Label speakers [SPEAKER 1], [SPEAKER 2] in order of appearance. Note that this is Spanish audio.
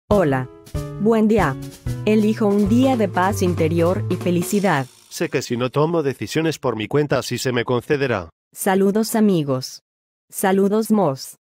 [SPEAKER 1] Hola. Buen día. Elijo un día de paz interior y felicidad.
[SPEAKER 2] Sé que si no tomo decisiones por mi cuenta así se me concederá.
[SPEAKER 1] Saludos amigos. Saludos Moss.